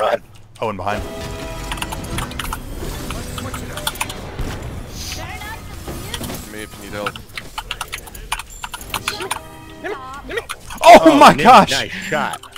Run. Oh, and behind. Me if you need help. Oh my Nick, gosh! Nice shot.